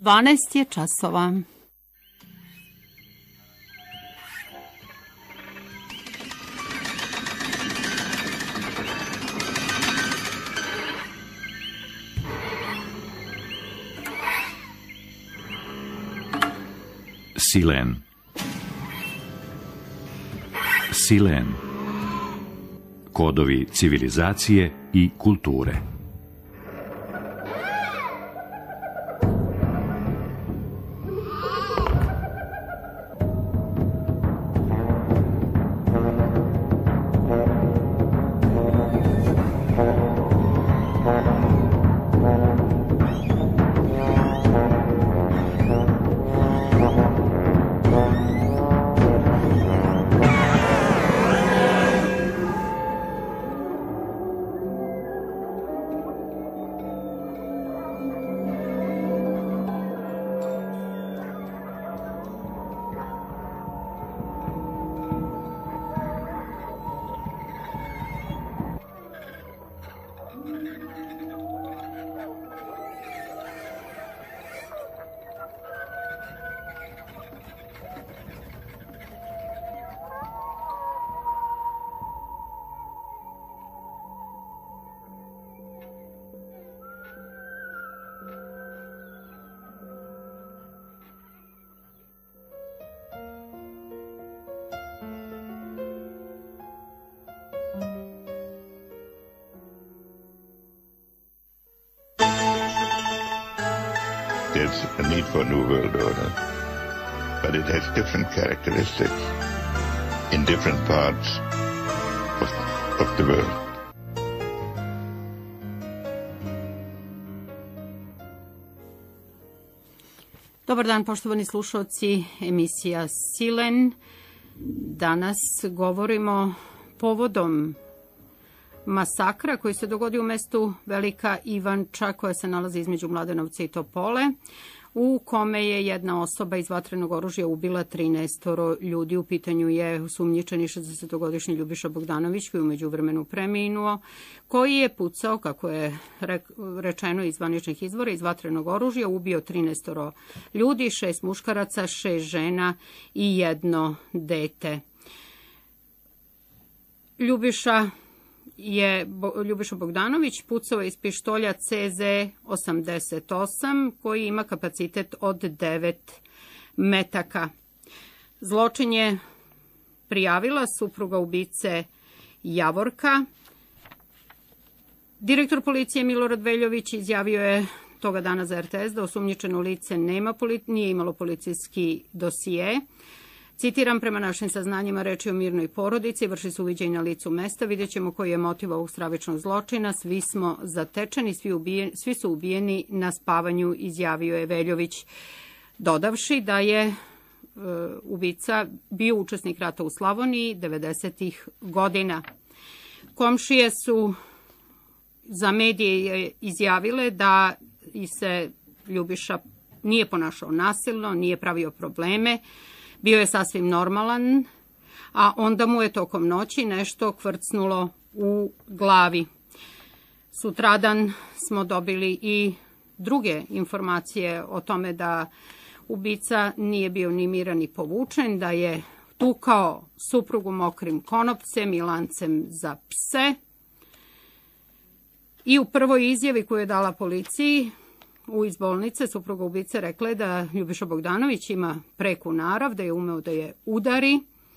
12 je časova. Silen. Silen. Kodovi civilizacije i kulture. There's a need for a new world order, but it has different characteristics in different parts of the world. Dobar dan, poštovani slušalci, emisija Silen. Danas govorimo povodom masakra koji se dogodio u mestu Velika Ivanča, koja se nalazi između Mladenovca i Topole, u kome je jedna osoba iz vatrenog oružja ubila 13 ljudi. U pitanju je osumnjičeni 60-godišnji Ljubiša Bogdanović, koji je u međuvremenu preminuo, koji je pucao, kako je rečeno iz zvaničnih izvora, iz vatrenog oružja, ubio 13 ljudi, 6 muškaraca, 6 žena i 1 dete. Ljubiša Bogdanović pucao iz pištolja CZ-88 koji ima kapacitet od 9 metaka. Zločin je prijavila supruga ubice Javorka. Direktor policije Milorad Veljović izjavio je toga dana za RTS da osumnjičeno lice nije imalo policijski dosije. Citiram, prema našim saznanjima, reč je o mirnoj porodici, vrši se uviđaj na licu mesta, vidjet ćemo koji je motiv ovog stravičnog zločina, svi smo zatečeni, svi su ubijeni na spavanju, izjavio je Veljović, dodavši da je ubica bio učesnik rata u Slavoniji 90-ih godina. Komšije su za medije izjavile da se Ljubiša nije ponašao nasilno, nije pravio probleme, bio je sasvim normalan, a onda mu je tokom noći nešto kvrcnulo u glavi. Sutradan smo dobili i druge informacije o tome da ubica nije bio ni miran ni povučen, da je tukao suprugu mokrim konopcem i lancem za pse. I u prvoj izjavi koju je dala policiji iz bolnice, supruga ubice rekla je da Ljubiša Bogdanović ima preku narav, da je umeo da je udari.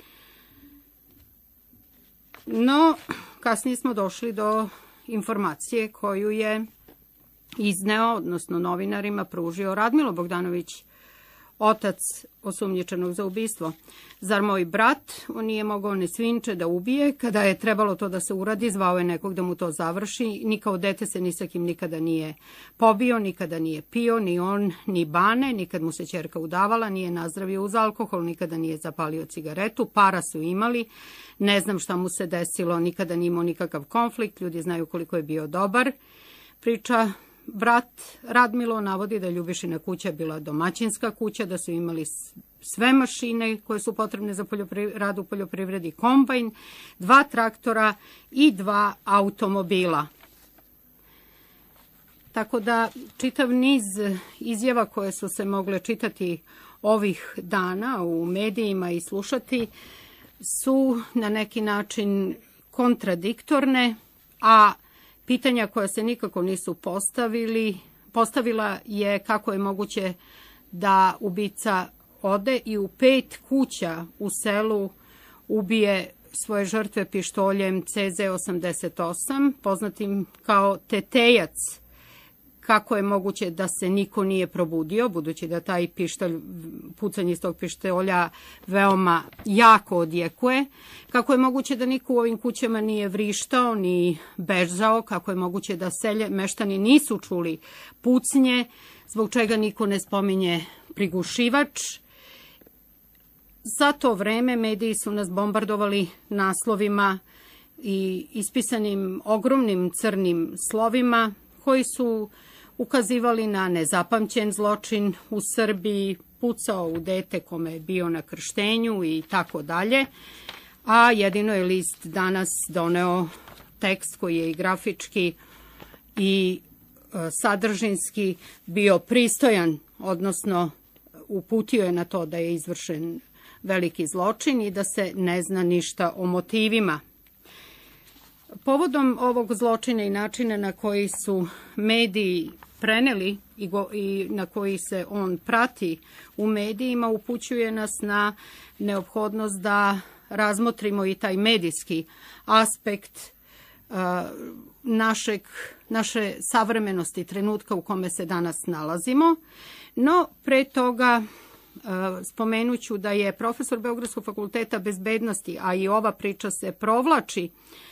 No, kasnije smo došli do informacije koju je izneo, odnosno novinarima pružio Radmilo Bogdanović, otac osumnjičenog za ubistvo. Zar moj brat, on nije mogao ni svinče da ubije, kada je trebalo to da se uradi, zvao je nekog da mu to završi, ni kao dete se ni sa kim nikada nije pobio, nikada nije pio, ni on, ni Bane, nikad mu se ćerka udavala, nije nazdravio uz alkohol, nikada nije zapalio cigaretu, para su imali, ne znam šta mu se desilo, nikada nije imao nikakav konflikt, ljudi znaju koliko je bio dobar. Priča brat Radmilo navodi da je Ljubišina kuća bila domaćinska kuća, da su imali sve mašine koje su potrebne za rad u poljoprivredi, kombajn, 2 traktora i 2 automobila. Tako da čitav niz izjava koje su se mogle čitati ovih dana u medijima i slušati su na neki način kontradiktorne, a pitanja koja se nikako nisu postavila je kako je moguće da ubica ode i u 5 kuća u selu ubije svoje žrtve pištoljem CZ88, poznatim kao Tetejac. Kako je moguće da se niko nije probudio, budući da taj pištolj, pucanje iz tog pištolja veoma jako odjekuje. Kako je moguće da niko u ovim kućama nije vrištao ni bežao, kako je moguće da meštani nisu čuli pucnje, zbog čega niko ne spominje prigušivač. Za to vreme mediji su nas bombardovali naslovima i ispisanim ogromnim crnim slovima koji su ukazivali na nezapamćen zločin u Srbiji, pucao u dete kome je bio na krštenju i tako dalje. A jedino je list danas doneo tekst koji je i grafički i sadržinski bio pristojan, odnosno uputio je na to da je izvršen veliki zločin i da se ne zna ništa o motivima. Povodom ovog zločina i načina na koji su mediji preneli i na koji se on prati u medijima upućuje nas na neophodnost da razmotrimo i taj medijski aspekt naše savremenosti, trenutka u kome se danas nalazimo. No, pre toga spomenut ću da je profesor Beogradskog fakulteta bezbednosti, a i ova priča se provlači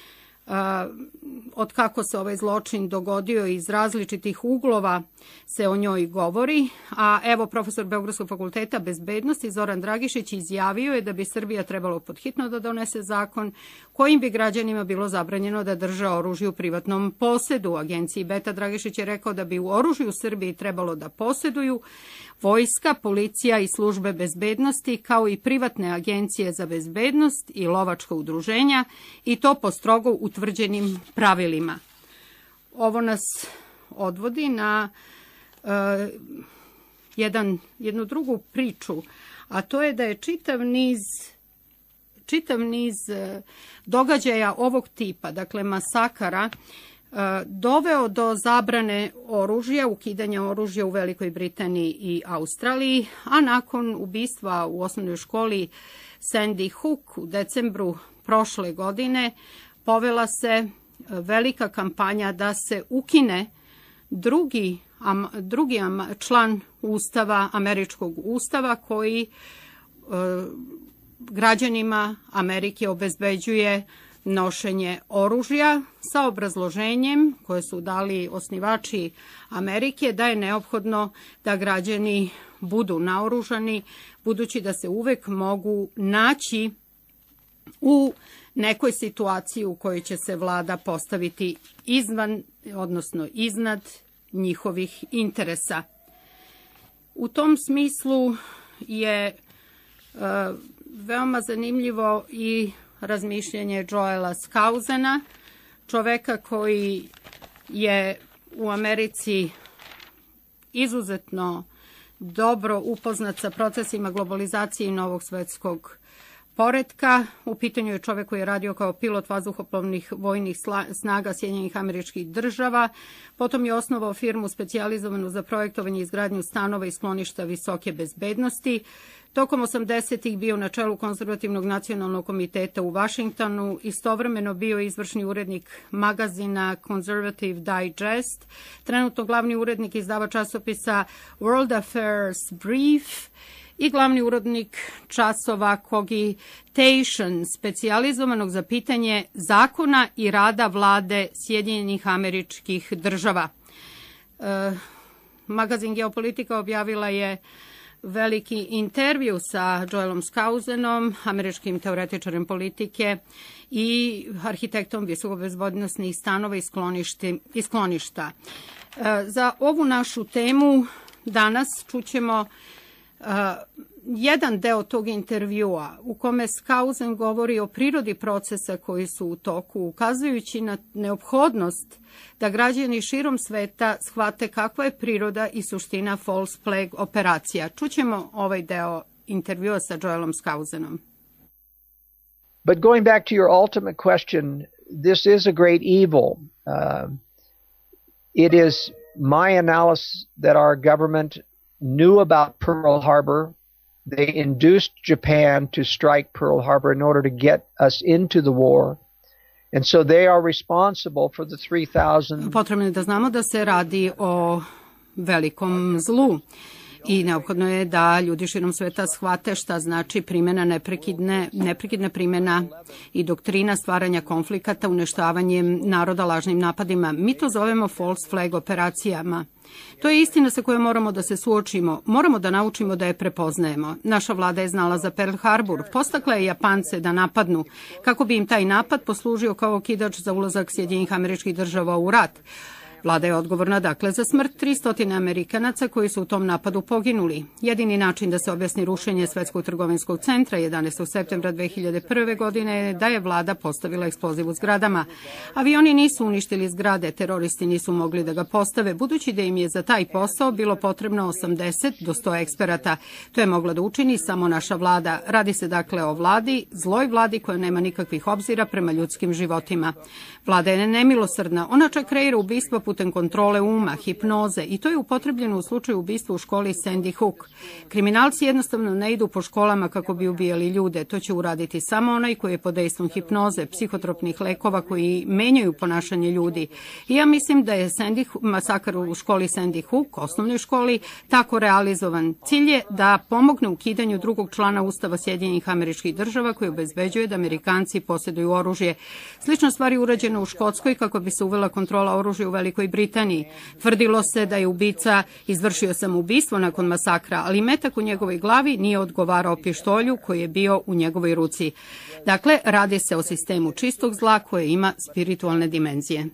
od kako se ovaj zločin dogodio iz različitih uglova se o njoj govori, a evo profesor Beogradskog fakulteta bezbednosti Zoran Dragišić izjavio je da bi Srbija trebalo podhitno da donese zakon kojim bi građanima bilo zabranjeno da drže oružje u privatnom posedu. U agenciji Beta Dragišić je rekao da bi u oružju u Srbiji trebalo da poseduju vojska, policija i službe bezbednosti, kao i privatne agencije za bezbednost i lovačka udruženja, i to po strogo utvrđenim pravilima. Ovo nas odvodi na jednu drugu priču, a to je da je čitav niz događaja ovog tipa, dakle masakara, doveo do zabrane oružja, ukidanja oružja u Velikoj Britaniji i Australiji, a nakon ubistva u osnovnoj školi Sandy Hook u decembru prošle godine povela se velika kampanja da se ukine drugi član Ustava, američkog Ustava, koji građanima Amerike obezbeđuje nošenje oružja sa obrazloženjem koje su dali osnivači Amerike da je neophodno da građani budu naoružani, budući da se uvek mogu naći u nekoj situaciji u kojoj će se vlada postaviti iznad njihovih interesa. U tom smislu je veoma zanimljivo i razmišljanje Joela Skausena, čoveka koji je u Americi izuzetno dobro upoznat sa procesima globalizacije i novog svetskog poretka. U pitanju je čovek koji je radio kao pilot vazduhoplovnih vojnih snaga Sjedinjenih Američkih Država. Potom je osnovao firmu specijalizovanu za projektovanje i izgradnju stanova i skloništa visoke bezbednosti. Tokom 80-ih bio na čelu Konzervativnog nacionalnog komiteta u Vašingtonu, istovremeno bio izvršni urednik magazina Conservative Digest, trenutno glavni urednik izdava časopisa World Affairs Brief i glavni urednik časova Cogitation, specijalizovanog za pitanje zakona i rada vlade Sjedinjenih Američkih Država. Magazin Geopolitika objavila je veliki intervju sa Joelom Skausenom, američkim teoretičarem politike i arhitektom visokobezbednosnih stanova i skloništa. Za ovu našu temu danas čućemo jedan deo tog intervjua u kome Skausen govori o prirodi procesa koji su u toku, ukazujući na neophodnost da građani širom sveta shvate kakva je priroda i suština false flag operacija. Čućemo ovaj deo intervjua sa Joelom Skausenom. But going back to your ultimate question, this is a great evil. It is my analysis that our government knew about Pearl Harbor. They induced Japan to strike Pearl Harbor in order to get us into the war. And so they are responsible for the 3,000... Potrebno je da znamo da se radi o velikom zlu. I neophodno je da ljudi širom sveta shvate šta znači primjena neprekidna primjena i doktrina stvaranja konflikata uništavanjem naroda lažnim napadima. Mi to zovemo false flag operacijama. To je istina sa kojom moramo da se suočimo. Moramo da naučimo da je prepoznajemo. Naša vlada je znala za Pearl Harbor. Postakla je Japance da napadnu kako bi im taj napad poslužio kao okidač za ulazak Sjedinjenih Američkih Država u rat. Vlada je odgovorna dakle za smrt 300 Amerikanaca koji su u tom napadu poginuli. Jedini način da se objasni rušenje Svetskog trgovinskog centra 11. septembra 2001. godine je da je vlada postavila eksploziv u zgradama. Avioni nisu uništili zgrade, teroristi nisu mogli da ga postave, budući da im je za taj posao bilo potrebno 80 do 100 eksperata. To je mogla da učini samo naša vlada. Radi se dakle o vladi, zloj vladi koja nema nikakvih obzira prema ljudskim životima. Vlada je nemilosrdna, ona čak kreira ubistva putem kontrole uma, hipnoze i to je upotrebljeno u slučaju ubistva u školi Sandy Hook. Kriminalci jednostavno ne idu po školama kako bi ubijali ljude, to će uraditi samo onaj koji je pod dejstvom hipnoze, psihotropnih lekova koji menjaju ponašanje ljudi. I ja mislim da je masakar u školi Sandy Hook, osnovnoj školi, tako realizovan. Cilj je da pomogne ukidanju drugog člana Ustava Sjedinjenih Američkih Država koji obezbeđuje da Amerikanci posjeduju oružje. Slična stvar je urađena u Škotskoj kako bi se uvela kontrola oružja u Velikoj Britaniji. Tvrdilo se da je ubica izvršio samoubistvo nakon masakra, ali metak u njegovoj glavi nije odgovarao pištolju koji je bio u njegovoj ruci. Dakle, radi se o sistemu čistog zla koje ima spiritualne dimenzije.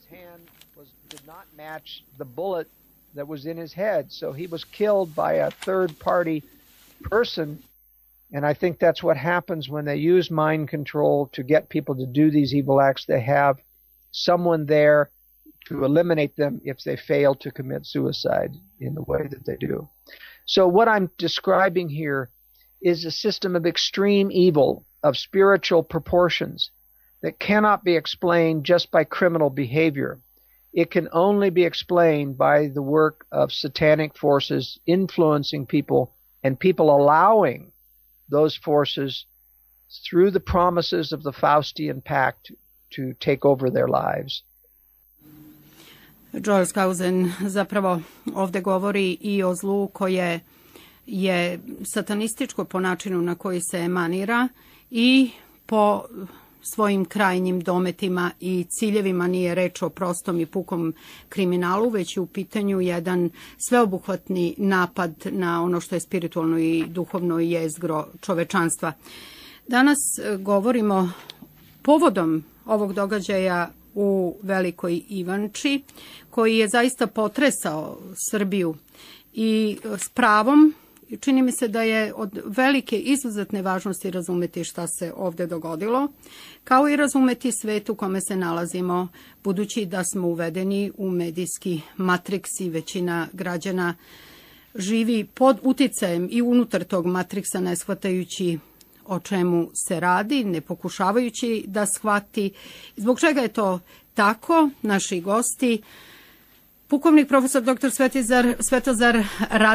And I think that's what happens when they use mind control to get people to do these evil acts. They have someone there to eliminate them if they fail to commit suicide in the way that they do. So what I'm describing here is a system of extreme evil, of spiritual proportions, that cannot be explained just by criminal behavior. It can only be explained by the work of satanic forces influencing people and people allowing those forces through the promises of the Faustian Pact to take over their lives. Joel Skausen zapravo ovde govori i o zlu koje je satanističko po načinu na koji se emanira i po svojim krajnjim dometima i ciljevima. Nije reč o prostom i pukom kriminalu, već je u pitanju jedan sveobuhvatni napad na ono što je spiritualno i duhovno jezgro čovečanstva. Danas govorimo povodom ovog događaja u Velikoj Ivanči, koji je zaista potresao Srbiju i s pravom. Čini mi se da je od velike izuzetne važnosti razumeti šta se ovde dogodilo, kao i razumeti svet u kome se nalazimo, budući da smo uvedeni u medijski matriks i većina građana živi pod uticajem i unutar tog matriksa, ne shvatajući o čemu se radi, ne pokušavajući da shvati. Zbog čega je to tako? Naši gosti, pukovnik profesor dr. Svetozar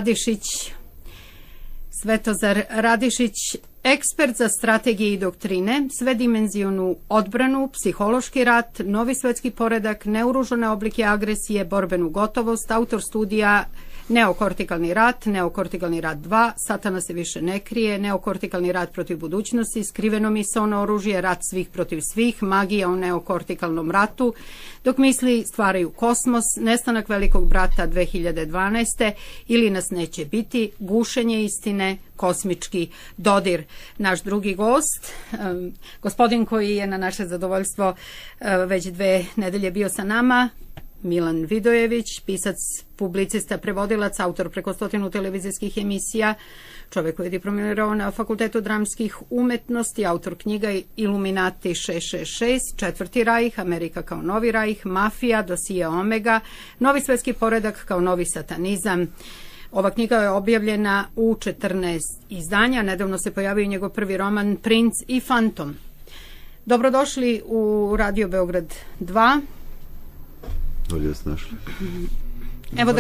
Radišić, ekspert za strategije i doktrine, svedimenzionu odbranu, psihološki rat, novi svetski poredak, neoružane oblike agresije, borbenu gotovost, autor studija Neokortikalni rat 2, Satana se više ne krije, Neokortikalni rat protiv budućnosti, Skriveno misaono oružje, Rat svih protiv svih, Magija o neokortikalnom ratu, Dok misli stvaraju kosmos, Nestanak velikog brata 2012. Ili nas neće biti, Gušenje istine, Kosmički dodir. Naš drugi gost, gospodin koji je na naše zadovoljstvo već 2 nedelje bio sa nama, Milan Vidojević, pisac, publicista, prevodilac, autor preko 100 televizijskih emisija, čovjek koji je diplomirao na Fakultetu dramskih umetnosti, autor knjiga Iluminati 666, Četvrti rajh, Amerika kao novi rajh, Mafija, Dosije Omega, Novi svetski poredak kao novi satanizam. Ova knjiga je objavljena u 14 izdanja. Nedavno se pojavio njegov prvi roman Princ i fantom. Dobrodošli u Radio Beograd 2. Bolje vas našli. Evo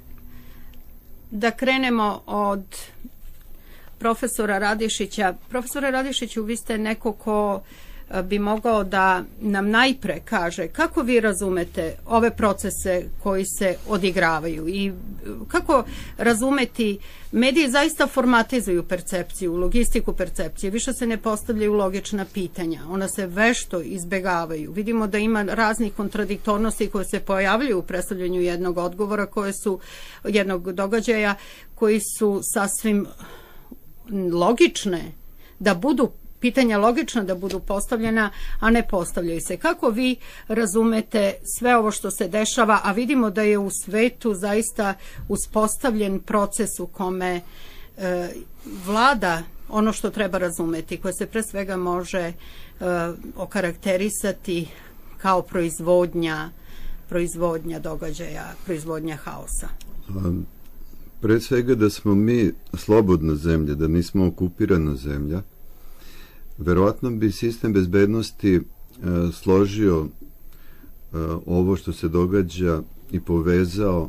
da krenemo od profesora Radišića. Profesore Radišiću, vi ste neko ko bi mogao da nam najpre kaže kako vi razumete ove procese koji se odigravaju i kako razumeti, mediji zaista formatizuju percepciju, logistiku percepcije, više se ne postavljaju logična pitanja, ona se vešto izbegavaju. Vidimo da ima raznih kontradiktornosti koje se pojavljuju u predstavljanju jednog odgovora, jednog događaja, koji su sasvim logične, da budu pitanja logična da budu postavljena, a ne postavljaju se. Kako vi razumete sve ovo što se dešava, a vidimo da je u svetu zaista uspostavljen proces u kome vlada ono što treba razumeti, koje se pre svega može okarakterisati kao proizvodnja događaja, proizvodnja haosa? Pre svega da smo mi slobodna zemlja, da nismo okupirana zemlja, verovatno bi sistem bezbednosti složio ovo što se događa i povezao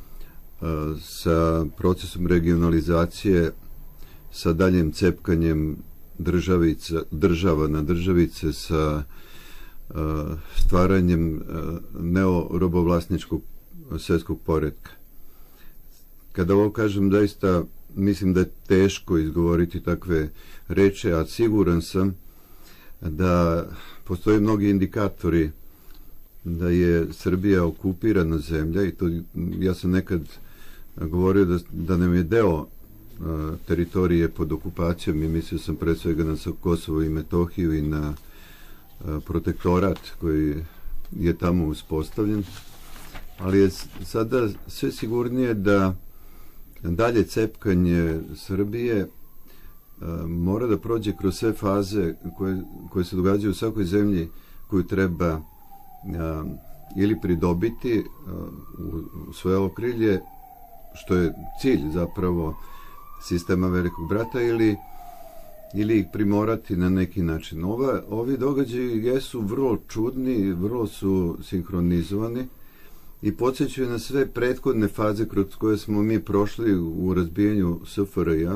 sa procesom regionalizacije, sa daljim cepkanjem država na državice, sa stvaranjem neorobovlasničkog svjetskog poretka. Kada ovo kažem, doista mislim da je teško izgovoriti takve reči, a siguran sam da postoje mnogi indikatori da je Srbija okupirana zemlja i to ja sam nekad govorio da nam je deo teritorije pod okupacijom i mislio sam pre svega na Kosovo i Metohiju i na protektorat koji je tamo uspostavljen, ali je sada sve sigurnije da dalje cepkanje Srbije mora da prođe kroz sve faze koje se događaju u svakoj zemlji koju treba ili pridobiti u svoje okrilje, što je cilj zapravo sistema Velikog brata, ili ih primorati na neki način. Ovi događaji jesu vrlo čudni, vrlo su sinhronizovani i podsjećaju na sve prethodne faze kroz koje smo mi prošli u razbijanju SFRJ-a,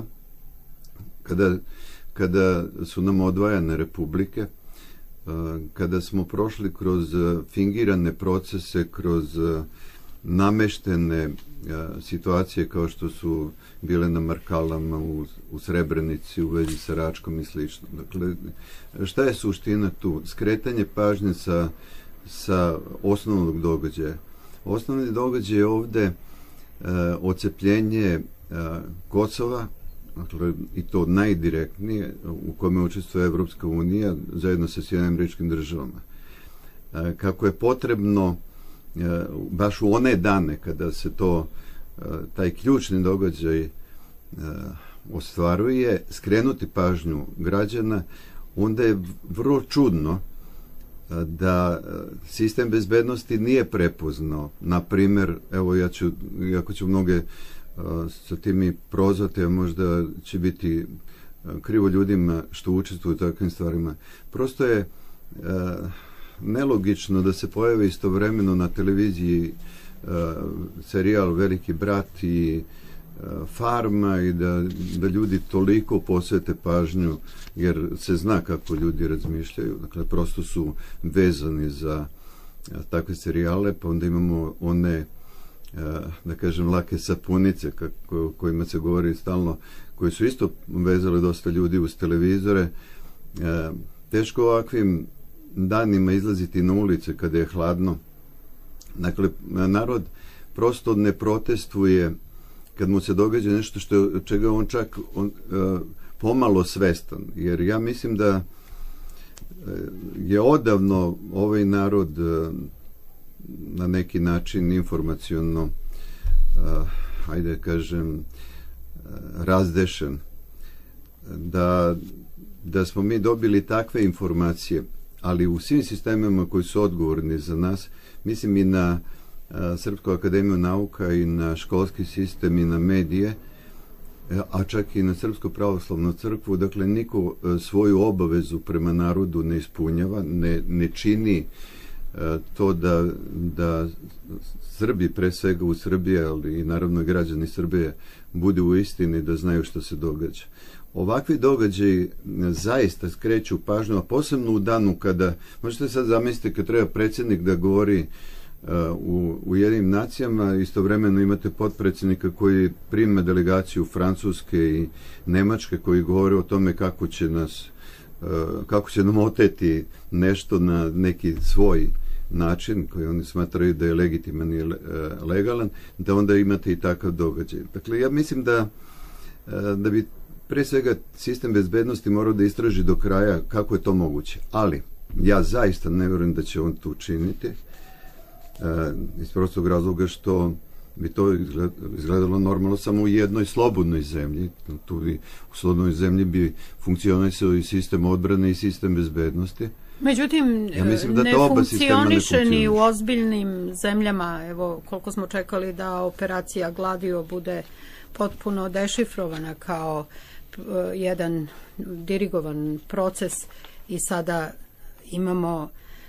kada su nam odvajane republike, kada smo prošli kroz fingirane procese, kroz nameštene situacije kao što su bile na Markalama, u Srebrenici, u vezi sa Račkom i slično. Dakle, šta je suština tu? Skretanje pažnje sa osnovnog događaja. Osnovni događaj je ovde ocepljenje Kosova, dakle, i to najdirektnije, u kome učestvuje Evropska unija zajedno sa Sjedinjenim Američkim Državama. Kako je potrebno baš u one dane kada se taj ključni događaj ostvaruje, skrenuti pažnju građana, onda je vrlo čudno da sistem bezbednosti nije prepoznao. Na primjer, evo iako ću mnoge sa tim i prozvati, a možda će biti krivo ljudima što učestvuju u takvim stvarima. Prosto je nelogično da se pojave istovremeno na televiziji serijal Veliki brat i Farma i da ljudi toliko posvete pažnju, jer se zna kako ljudi razmišljaju. Dakle, prosto su vezani za takve serijale, pa onda imamo one, da kažem, lake sapunice kojima se govori stalno, koji su isto vezali dosta ljudi uz televizore. Teško ovakvim danima izlaziti na ulice kada je hladno. Dakle, narod prosto ne protestuje kad mu se događa nešto čega on čak pomalo svestan. Jer ja mislim da je odavno ovaj narod na neki način informacionno, ajde kažem, razdešen. Da smo mi dobili takve informacije, ali u svim sistemima koji su odgovorni za nas, mislim i na Srpsku akademiju nauka i na školski sistem i na medije, a čak i na Srpsku pravoslavnu crkvu, dakle niko svoju obavezu prema narodu ne ispunjava, ne čini to da Srbi, pre svega u Srbiji, ali i naravno građani Srbije, budu u istini, da znaju što se događa. Ovakvi događaji zaista skreću pažnju, a posebno u danu kada, možete sad zamisliti kad treba predsjednik da govori u jednim nacijama, istovremeno imate potpredsjednika koji prima delegaciju Francuske i Nemačke koji govore o tome kako će nam oteti nešto na neki svoj način koji oni smatraju da je legitiman i legalan, da onda imate i takav događaj. Dakle, ja mislim da bi pre svega sistem bezbednosti morao da istraži do kraja kako je to moguće. Ali ja zaista ne vjerujem da će on to učiniti iz prostog razloga što bi to izgledalo normalno samo u jednoj slobodnoj zemlji. U slobodnoj zemlji bi funkcionisao i sistem odbrane i sistem bezbednosti. Međutim, ja mislim da ne funkcioniše ni u ozbiljnim zemljama. Evo, koliko smo čekali da operacija Gladio bude potpuno dešifrovana kao jedan dirigovan proces i sada imamo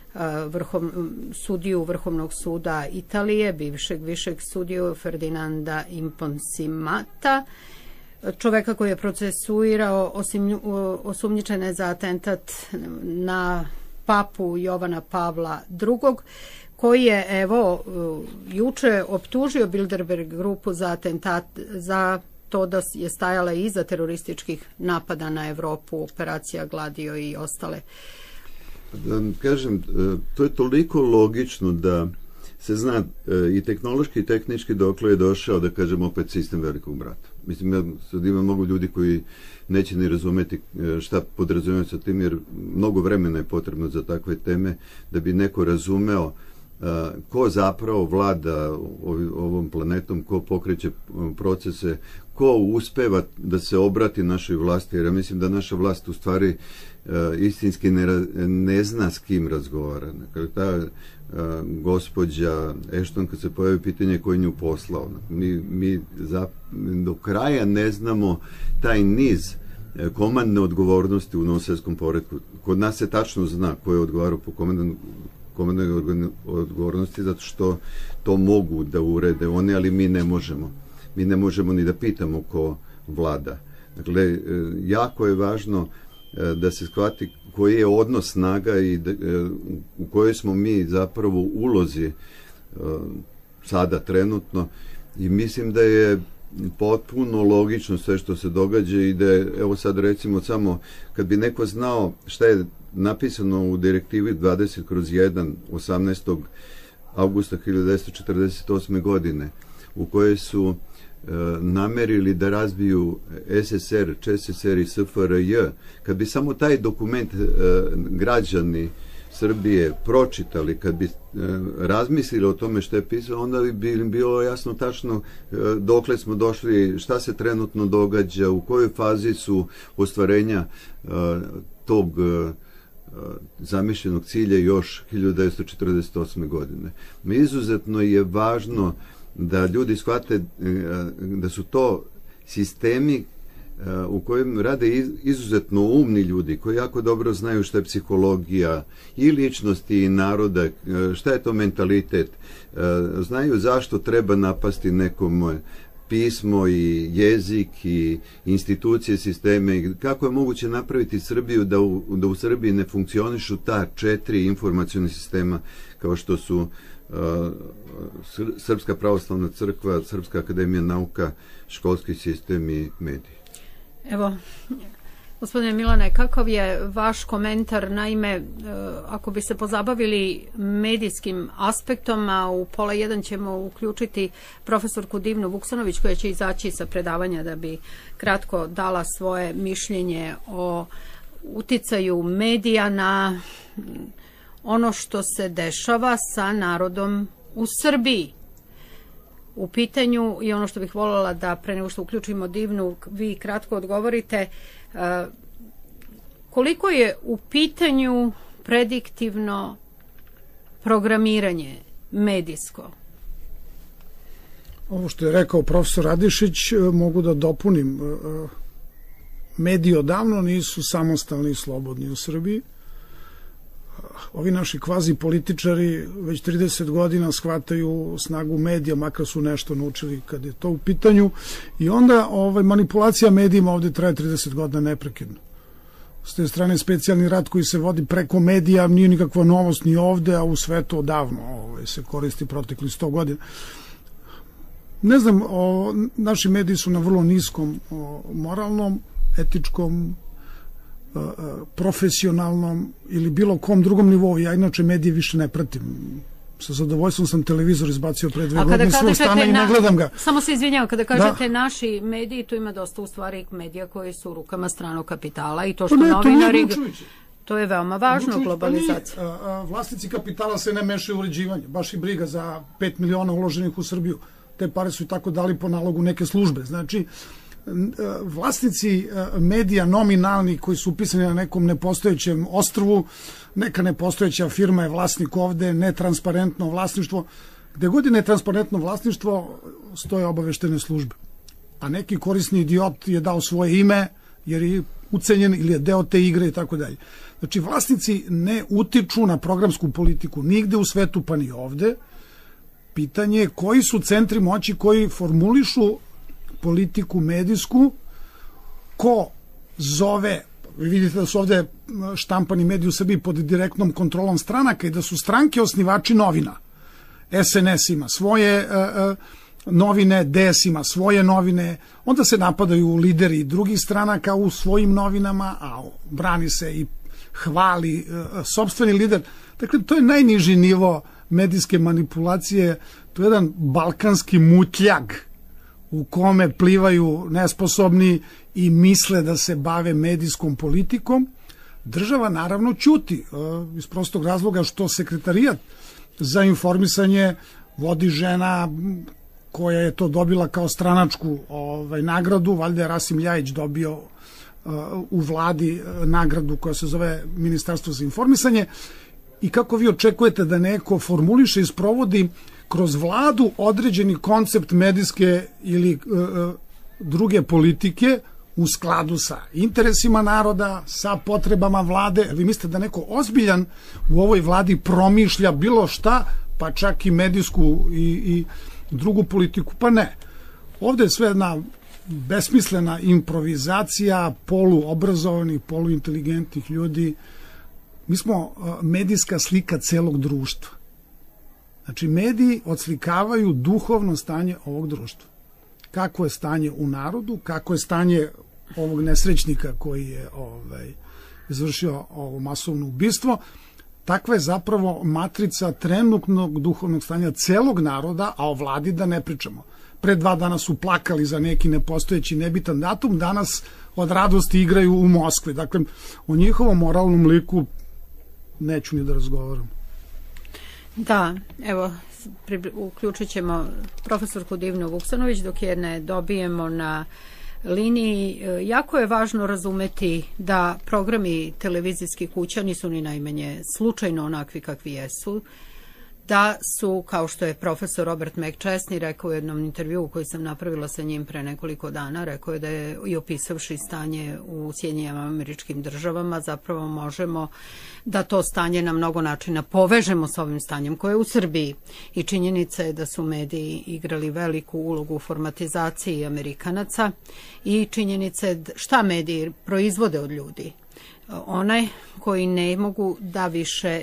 sudiju Vrhovnog suda Italije, bivšeg višeg sudiju Ferdinanda Imponsimata, čoveka koji je procesuirao osumnjičene za atentat na papu Jovana Pavla II, koji je, evo, juče optužio Bilderberg grupu za atentat, za to da je stajala iza terorističkih napada na Evropu, operacija Gladio i ostale. Da kažem, to je toliko logično da se zna i tehnološki i tehnički dokle je došao, da kažem, opet sistem velikog brata. Mislim, ja sad ima mnogo ljudi koji neće ni razumeti šta podrazumijeva sa tim, jer mnogo vremena je potrebno za takve teme da bi neko razumeo ko zapravo vlada ovom planetom, ko pokreće procese, ko uspeva da se obrati našoj vlasti, jer ja mislim da naša vlast u stvari istinski ne zna s kim razgovara. Kada ta gospođa Ashton, kad se pojavi pitanje ko je nju poslao, mi do kraja ne znamo taj niz komandne odgovornosti u novosvjetskom poretku. Kod nas se tačno zna ko je odgovarao po komandnoj odgovornosti, zato što to mogu da urede oni, ali mi ne možemo. Mi ne možemo ni da pitamo ko vlada. Dakle, jako je važno da se shvati koji je odnos snaga i u kojoj smo mi zapravo ulozi sada trenutno, i mislim da je potpuno logično sve što se događa i da je, evo sad recimo samo kad bi neko znao šta je napisano u direktivi 20/1 18. augusta 1948. godine u kojoj su namerili da razbiju SSR, ČSSR i SFRJ, kad bi samo taj dokument građani Srbije pročitali, kad bi razmislili o tome što je pisao, onda bi im bilo jasno tačno dokle smo došli, šta se trenutno događa, u kojoj fazi su ostvarenja tog zamišljenog cilja još 1948. godine. Izuzetno je važno da ljudi shvate da su to sistemi u kojem rade izuzetno umni ljudi koji jako dobro znaju šta je psihologija i ličnosti i naroda, šta je to mentalitet, znaju zašto treba napasti nekom pismo i jezik i institucije, sisteme, i kako je moguće napraviti Srbiju da u Srbiji ne funkcionišu ta 4 informacioni sistema kao što su Srpska pravoslavna crkva, Srpska akademija nauka, školski sistem i mediji. Evo, gospodine Milane, kakav je vaš komentar? Naime, ako bi se pozabavili medijskim aspektom, a u 12:30 ćemo uključiti profesorku Divnu Vuksanović koja će izaći sa predavanja da bi kratko dala svoje mišljenje o uticaju medija na ono što se dešava sa narodom u Srbiji. U pitanju, i ono što bih voljela da pre nego što uključimo Divnu, vi kratko odgovorite, koliko je u pitanju prediktivno programiranje medijsko? Ovo što je rekao profesor Radišić, mogu da dopunim. Mediji odavno nisu samostalni i slobodni u Srbiji. Ovi naši kvazi političari već 30 godina shvataju snagu medija, makar su nešto naučili kad je to u pitanju. I onda manipulacija medijima ovde traje 30 godina neprekidno. S te strane, specijalni rat koji se vodi preko medija nije nikakva novost ni ovde, a u svetu odavno se koristi protekli 100 godina. Ne znam, naši mediji su na vrlo niskom moralnom, etičkom, profesionalnom ili bilo kom drugom nivou. Ja inače medije više ne pratim. Sa zadovoljstvom sam televizor izbacio pre 2 godine svog stana i ne gledam ga. Samo se izvinjavam, kada kažete naši mediji, tu ima dosta u stvari medija koji su u rukama stranog kapitala i to što novinari... To je veoma važno, globalizacija. Vlasnici kapitala se ne mešaju u uređivanje. Baš i briga za 5 miliona uloženih u Srbiju. Te pare su i tako dali po nalogu neke službe. Znači, vlasnici medija nominalni koji su upisani na nekom nepostojećem ostrvu, neka nepostojeća firma je vlasnik ovde, netransparentno vlasništvo. Gde god je netransparentno vlasništvo, stoje obaveštene službe. A neki korisni idiot je dao svoje ime, jer je ucenjen ili je deo te igre i tako dalje. Znači, vlasnici ne utiču na programsku politiku nigde u svetu, pa ni ovde. Pitanje je koji su centri moći koji formulišu politiku medijsku, ko zove, vi vidite da su ovde štampani mediji u Srbiji pod direktnom kontrolom stranaka i da su stranke osnivači novina. SNS ima svoje novine, DS ima svoje novine, onda se napadaju lideri drugih stranaka u svojim novinama, a brani se i hvali sopstveni lider. Dakle, to je najniži nivo medijske manipulacije, to je jedan balkanski mutljag u kome plivaju nesposobni i misle da se bave medijskom politikom. Država naravno ćuti iz prostog razloga što sekretarijat za informisanje vodi žena koja je to dobila kao stranačku nagradu. Valjda je Rasim Ljajić dobio u vladi nagradu koja se zove Ministarstvo za informisanje. I kako vi očekujete da neko formuliše i sprovodi kroz vladu određeni koncept medijske ili druge politike u skladu sa interesima naroda, sa potrebama vlade? Vi mislite da neko ozbiljan u ovoj vladi promišlja bilo šta, pa čak i medijsku i drugu politiku? Pa ne. Ovde je sve jedna besmislena improvizacija poluobrazovanih, poluinteligentnih ljudi. Mi smo medijska slika celog društva. Znači, mediji odslikavaju duhovno stanje ovog društva. Kako je stanje u narodu, kako je stanje ovog nesrećnika koji je izvršio ovo masovno ubistvo, takva je zapravo matrica trenutnog duhovnog stanja celog naroda, a o vladi da ne pričamo. Pre 2 dana su plakali za neki nepostojeći nebitan datum, danas od radosti igraju u Moskvi. Dakle, o njihovom moralnom liku neću ni da razgovaram. Da, evo, uključit ćemo profesorku Divnu Vuksanović dok je ne dobijemo na liniji. Jako je važno razumeti da programi televizijskih kuća nisu ni najmanje slučajno onakvi kakvi jesu, da su, kao što je profesor Robert McChesney rekao u jednom intervjuu koji sam napravila sa njim pre nekoliko dana, rekao je da je i opisavši stanje u Sjedinjenim Američkim Državama zapravo možemo da to stanje na mnogo načina povežemo sa ovim stanjem koje je u Srbiji. I činjenica je da su mediji igrali veliku ulogu u formatizaciji Amerikanaca i činjenica je šta mediji proizvode od ljudi. One koji ne mogu da više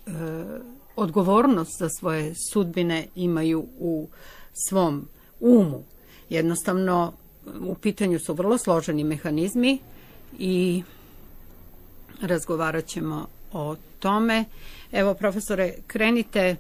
odgovornost za svoje sudbine imaju u svom umu. Jednostavno, u pitanju su vrlo složeni mehanizmi i razgovarat ćemo o tome. Evo, profesore, krenite.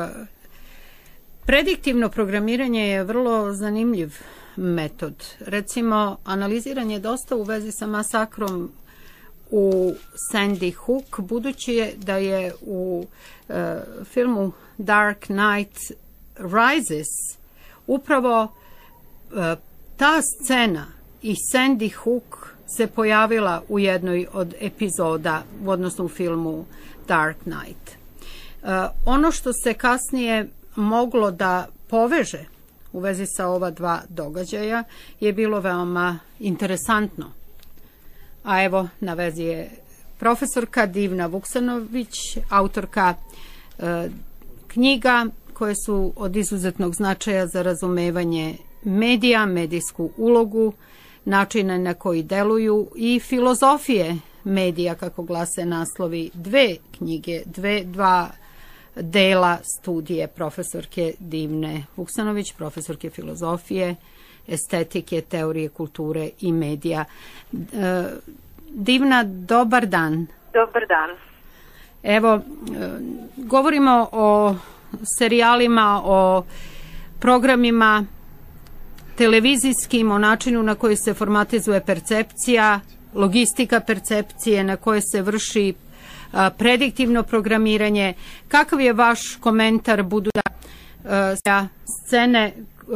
Prediktivno programiranje je vrlo zanimljiv metod. Recimo, analiziran je dosta u vezi sa masakrom u Sandy Hook, budući je da je u filmu Dark Knight Rises upravo ta scena i Sandy Hook se pojavila u jednoj od epizoda, odnosno u filmu Dark Knight. Ono što se kasnije moglo da poveže u vezi sa ova dva događaja je bilo veoma interesantno. A evo, na vezi je profesorka Divna Vuksanović, autorka knjiga koje su od izuzetnog značaja za razumevanje medija, medijsku ulogu, načine na koji deluju i filozofije medija, kako glase naslovi dve knjige, dva dela studije profesorke Divne Vuksanović, profesorke filozofije, estetike, teorije kulture i medija. Divna, dobar dan. Dobar dan. Evo, govorimo o serijalima, o programima televizijskim, o načinu na koji se formatizuje percepcija, logistika percepcije, na koje se vrši prediktivno programiranje. Kakav je vaš komentar budući da scene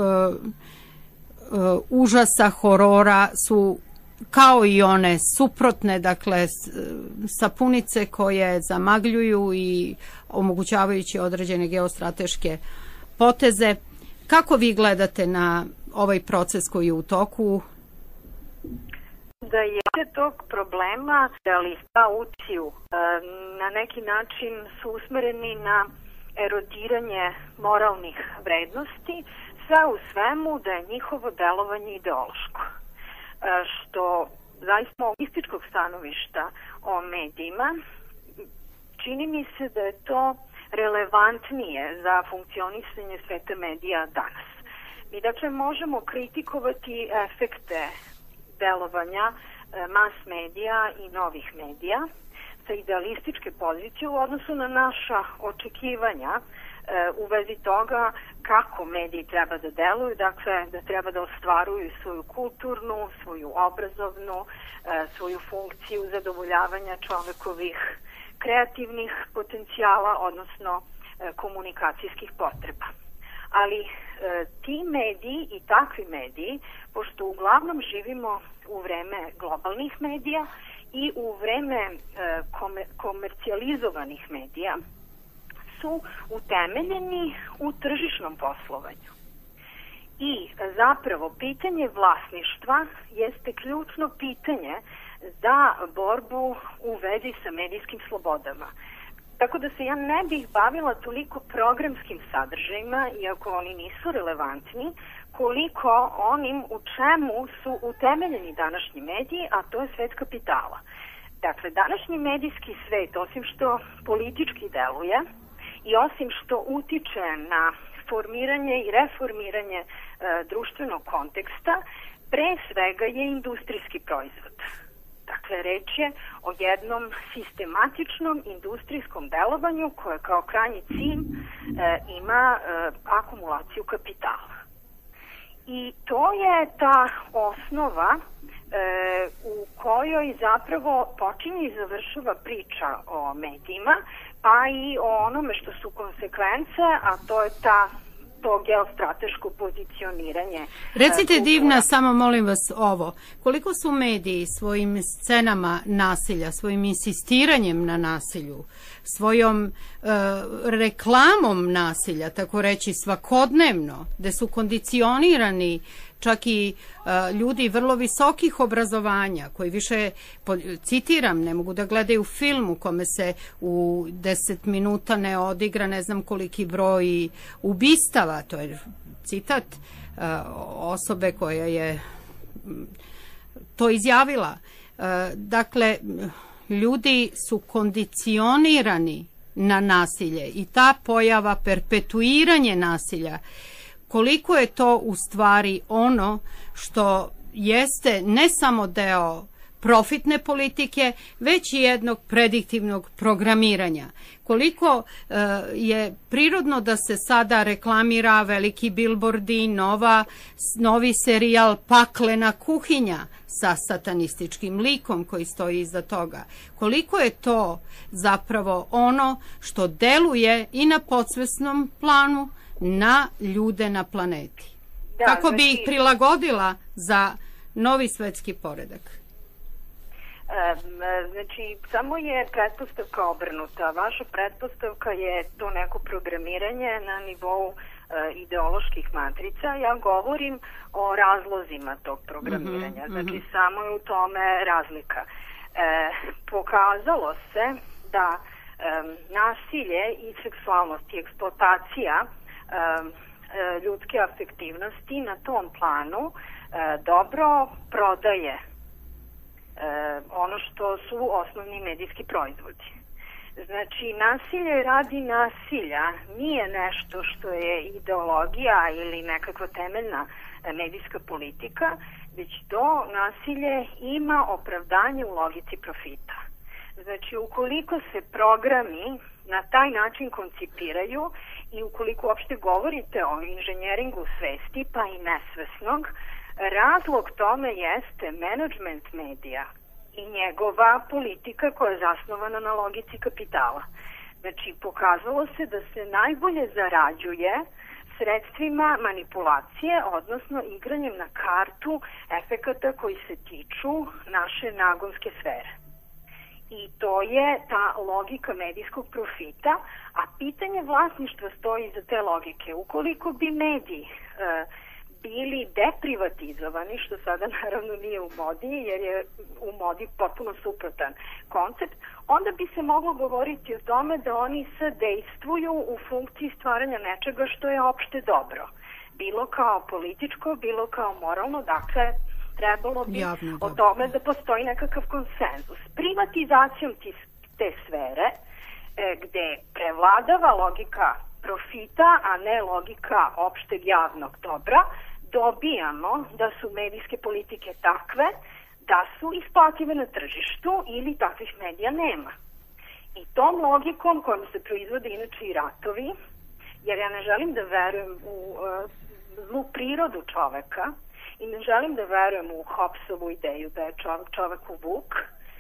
užasa, horora su kao i one suprotne, dakle sapunice koje zamagljuju i omogućavajući određene geostrateške poteze. Kako vi gledate na ovaj proces koji je u toku? Da je tog problema, ali uciju na neki način su usmereni na erodiranje moralnih vrednosti, sve u svemu da je njihovo delovanje ideološko. Što zaista logističkog stanovišta o medijima čini mi se da je to relevantnije za funkcionisanje sveta medija danas. Mi dakle možemo kritikovati efekte delovanja mas medija i novih medija sa idealističke pozicije u odnosu na naša očekivanja u vezi toga kako mediji treba da deluju, dakle da treba da ostvaruju svoju kulturnu, svoju obrazovnu, svoju funkciju zadovoljavanja čovekovih kreativnih potencijala, odnosno komunikacijskih potreba. Ali ti mediji i takvi mediji, pošto uglavnom živimo u vreme globalnih medija i u vreme komercijalizovanih medija, su utemeljeni u tržišnom poslovanju. I zapravo pitanje vlasništva jeste ključno pitanje za borbu u vezi sa medijskim slobodama. Tako da se ja ne bih bavila toliko programskim sadržajima, iako oni nisu relevantni, koliko onim u čemu su utemeljeni današnji mediji, a to je svet kapitala. Dakle, današnji medijski svet, osim što politički deluje i osim što utiče na formiranje i reformiranje društvenog konteksta, pre svega je industrijski proizvod. Dakle, reč je o jednom sistematičnom industrijskom delovanju koje kao krajnji cilj ima akumulaciju kapitala. I to je ta osnova u kojoj zapravo počinje i završava priča o medijima, pa i o onome što su konsekvence, a to je to geostrateško pozicioniranje. Recite Divna, samo molim vas ovo, koliko su mediji svojim scenama nasilja, svojim insistiranjem na nasilju, svojom reklamom nasilja, tako reći svakodnevno, gde su kondicionirani čak i ljudi vrlo visokih obrazovanja, koji više, citiram, ne mogu da gledaju film u kome se u 10 minuta ne odigra ne znam koliki broj ubistava. To je citat osobe koja je to izjavila. Dakle, ljudi su kondicionirani na nasilje i ta pojava, perpetuiranje nasilja, koliko je to u stvari ono što jeste ne samo deo profitne politike, već i jednog prediktivnog programiranja. Koliko je prirodno da se sada reklamira veliki bilbordi, novi serijal Paklena kuhinja sa satanističkim likom koji stoji iza toga. Koliko je to zapravo ono što deluje i na podsvesnom planu na ljude na planeti. Da, kako bi ih prilagodila za novi svetski poredak? Znači, samo je pretpostavka obrnuta. Vaša pretpostavka je to neko programiranje na nivou ideoloških matrica. Ja govorim o razlozima tog programiranja. Znači, samo je u tome razlika. Pokazalo se da nasilje i seksualnost i eksploatacija ljudske afektivnosti na tom planu dobro prodaje ono što su osnovni medijski proizvodi. Znači, nasilje radi nasilja nije nešto što je ideologija ili nekakva temeljna medijska politika, već to nasilje ima opravdanje u logici profita. Znači, ukoliko se programi na taj način koncipiraju i ukoliko uopšte govorite o inženjeringu svesti, pa i nesvesnog, razlog tome jeste menadžment medija i njegova politika koja je zasnovana na logici kapitala. Znači, pokazalo se da se najbolje zarađuje sredstvima manipulacije, odnosno igranjem na kartu efekata koji se tiču naše nagonske sfere. I to je ta logika medijskog profita, a pitanje vlasništva stoji iza te logike. Ukoliko bi mediji bili deprivatizovani, što sada naravno nije u modi, jer je u modi potpuno suprotan koncept, onda bi se moglo govoriti o tome da oni sadejstvuju u funkciji stvaranja nečega što je opšte dobro. Bilo kao političko, bilo kao moralno, dakle, trebalo bi o tome da postoji nekakav konsenzus. Privatizacijom te sfere, gde prevladava logika profita, a ne logika opšteg javnog dobra, dobijamo da su medijske politike takve da su isplative na tržištu ili takvih medija nema. I tom logikom kojom se proizvode inače i ratovi, jer ja ne želim da verujem u zlu prirodu čoveka i ne želim da verujem u Hobbesovu ideju da je čoveku vuk,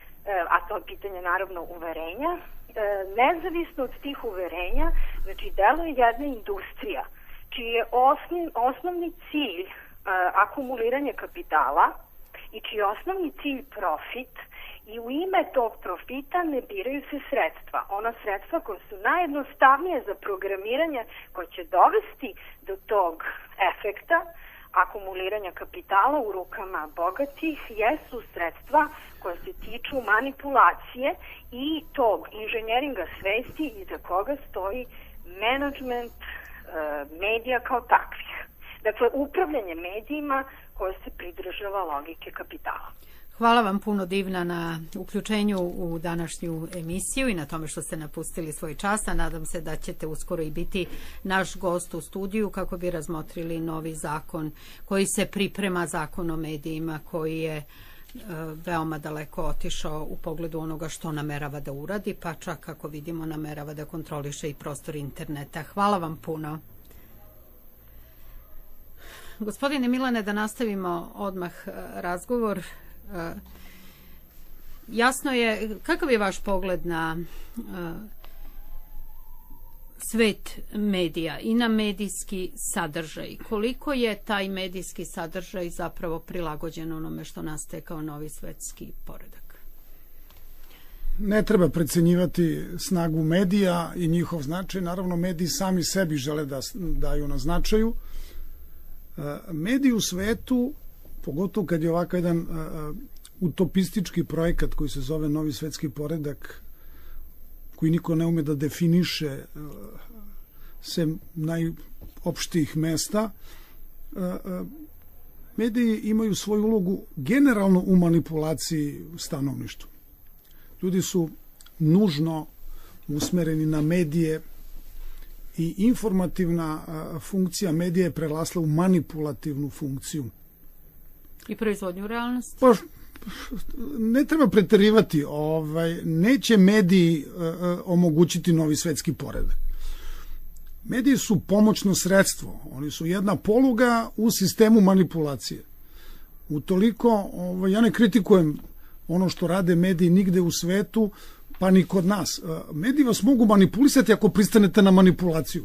a to je pitanje naravno uverenja. Nezavisno od tih uverenja, znači deluje jedna industrija čiji je osnovni cilj akumuliranje kapitala i čiji je osnovni cilj profit i u ime tog profita ne biraju se sredstva. Ona sredstva koja su najjednostavnije za programiranje, koje će dovesti do tog efekta akumuliranja kapitala u rukama bogatih, jesu sredstva koje se tiču manipulacije i tog inženjeringa svesti iza koga stoji menadžment medija kao takvih. Dakle, upravljanje medijima koje se pridržava logike kapitala. Hvala vam puno, Divna, na uključenju u današnju emisiju i na tome što ste napustili svoj čas, a nadam se da ćete uskoro i biti naš gost u studiju kako bi razmotrili novi zakon koji se priprema, zakon o medijima, koji je veoma daleko otišao u pogledu onoga što namerava da uradi, pa čak, kako vidimo, namerava da kontroliše i prostor interneta. Hvala vam puno. Gospodine Milane, da nastavimo odmah razgovor. Jasno je, kakav je vaš pogled na svet medija i na medijski sadržaj? Koliko je taj medijski sadržaj zapravo prilagođen onome što nastaje kao novi svetski poredak? Ne treba precenjivati snagu medija i njihov značaj. Naravno, mediji sami sebi žele da daju na značaju. Mediji u svetu, pogotovo kad je ovakav jedan utopistički projekat koji se zove Novi svetski poredak, koji niko ne ume da definiše sem najopštijih mesta, mediji imaju svoju ulogu generalno u manipulaciji stanovništva. Ljudi su nužno usmereni na medije i informativna funkcija medija je prerasla u manipulativnu funkciju. I proizvodnju realnosti? Pa, ne treba preterivati, neće mediji omogućiti novi svetski poredak. Mediji su pomoćno sredstvo, oni su jedna poluga u sistemu manipulacije. Utoliko, ja ne kritikujem ono što rade mediji nigde u svetu, pa ni kod nas. Mediji vas mogu manipulisati ako pristanete na manipulaciju.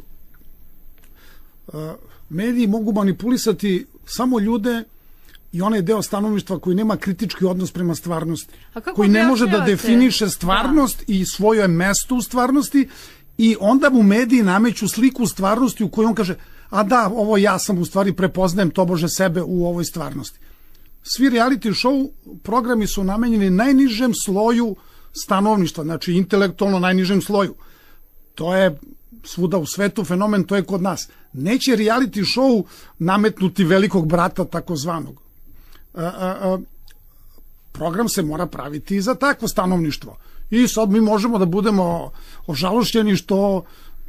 Mediji mogu manipulisati samo ljude i onaj deo stanovništva koji nema kritički odnos prema stvarnosti, koji ne može da definiše stvarnost i svoje mesto u stvarnosti, i onda mu mediji nameću sliku stvarnosti u kojoj on kaže, a da, ovo ja sam u stvari prepoznajem tobože sebe u ovoj stvarnosti. Svi reality show programi su namenjeni najnižem sloju stanovništva, znači intelektualno najnižem sloju. To je svuda u svetu fenomen, to je kod nas. Neće reality show nametnuti velikog brata takozvanog. Program se mora praviti i za takvo stanovništvo. I sad mi možemo da budemo ožalošćeni što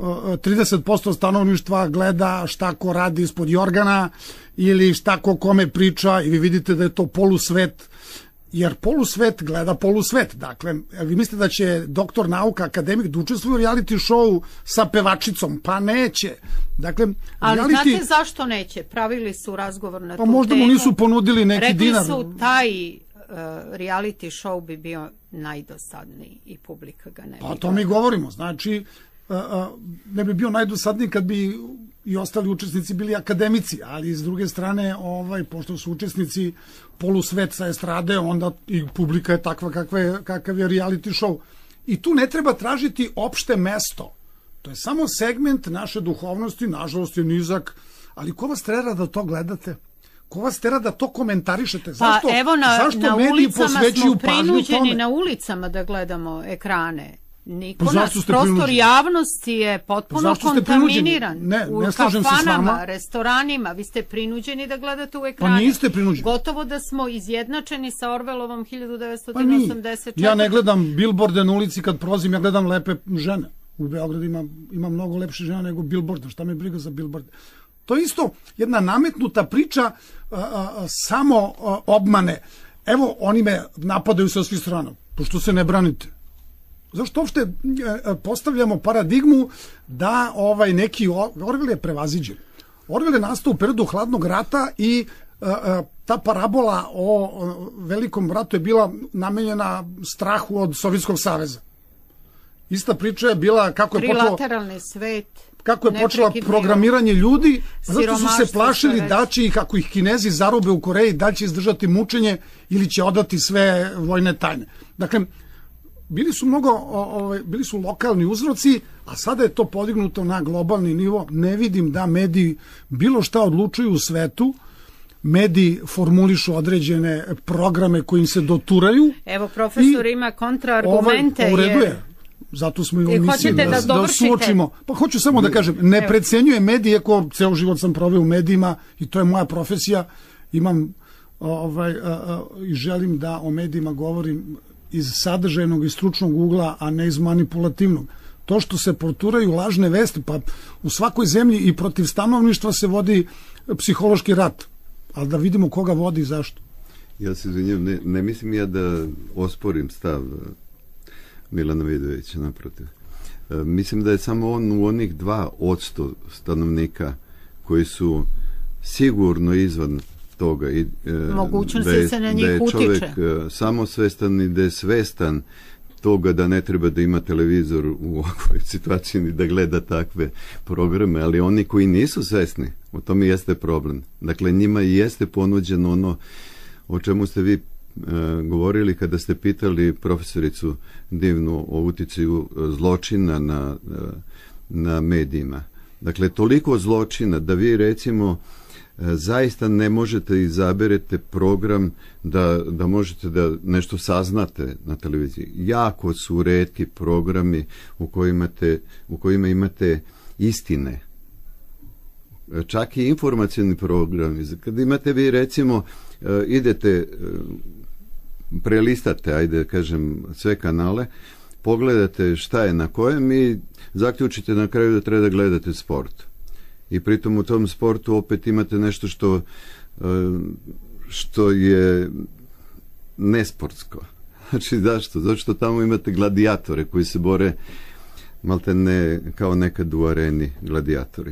30% stanovništva gleda šta ko radi ispod jorgana ili šta ko kome priča, i vi vidite da je to polusvet, jer polusvet gleda polusvet. Dakle, vi mislite da će doktor nauka, akademik da učestvuje u reality show sa pevačicom? Pa neće. Dakle, ali znate zašto neće? Pravili su razgovor na tu temu. Pa možda mu nisu ponudili neki dinar. Rekli su taj reality show bi bio najdosadniji i publika ga ne bi. Pa to mi govorimo, znači ne bi bio najdosadniji kad bi i ostali učesnici bili akademici, ali s druge strane, pošto su učesnici polusvet sa estrade, onda i publika je takva kakav je reality show. I tu ne treba tražiti opšte mesto. To je samo segment naše duhovnosti, nažalost je nizak, ali ko vas tera da to gledate? Ko vas tera da to komentarišete? Zašto, pa evo na ulicama smo prinuđeni na ulicama da gledamo ekrane. Niko nas, prostor javnosti je potpuno kontaminiran. U kafanama, restoranima, vi ste prinuđeni da gledate u ekrane. Pa niste prinuđeni. Gotovo da smo izjednačeni sa Orvelovom 1984. Ja ne gledam bilborde na ulici kad prolazim, ja gledam lepe žene. U Beogradu ima mnogo lepše žena nego bilborde. Šta me briga za bilborde? To je isto jedna nametnuta priča samo obmane. Evo, oni me napadaju sa svih strana. Pošto se ne branite? Zašto uopšte postavljamo paradigmu da neki Orwell je prevaziđen? Orwell je nastao u periodu hladnog rata i ta parabola o velikom ratu je bila namenjena strahu od Sovjetskog saveza. Ista priča je bila kako je trilateralni svet, kako je počela programiranje ljudi, zato su se plašili da će ih, ako ih Kinezi zarobe u Koreji, da će izdržati mučenje ili će odati sve vojne tajne. Dakle, bili su lokalni uzroci, a sada je to podignuto na globalni nivo. Ne vidim da mediji bilo šta odlučuju u svetu. Mediji formulišu određene programe kojim se doturaju. Evo, profesor ima kontraargumente. U redu je. Zato smo i u emisiji da suočimo. Pa hoću samo da kažem, ne precenjujem medije, iako ceo život sam proveo u medijima i to je moja profesija. Imam i želim da o medijima govorim iz sadržajnog i stručnog ugla, a ne iz manipulativnog. To što se proturaju lažne vesti, pa u svakoj zemlji i protiv stanovništva se vodi psihološki rat. Ali da vidimo koga vodi i zašto. Ja se izvinjam, ne mislim ja da osporim stav Milana Vidovića, naprotiv. Mislim da je samo on u onih 2% stanovnika koji su sigurno izvan toga i mogućnosti se na njih da je čovjek utiče. samosvestan i da je svestan toga da ne treba da ima televizor u ovoj situaciji ni da gleda takve programe, ali oni koji nisu svesni, o tome jeste problem. Dakle, njima jeste ponuđeno ono o čemu ste vi govorili kada ste pitali profesoricu Divnu o uticaju zločina na medijima. Dakle, toliko zločina da vi recimo zaista ne možete izaberete program da možete da nešto saznate na televiziji. Jako su retki programi u kojima imate istine. Čak i informacioni programi. Kad imate vi recimo idete prelistate, ajde kažem, sve kanale, pogledate šta je na kojem i zaključite na kraju da treba da gledate sport. I pritom u tom sportu opet imate nešto što je nesportsko. Znači, zašto? Zato što tamo imate gladiatore koji se bore malte ne kao nekad u areni gladijatori.